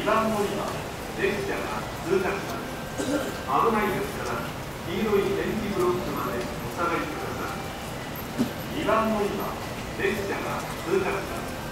番乗り場、列車が通過します。危ないですから、黄色い電気ブロックまでお下がりください。2番乗り場、列車が通過します。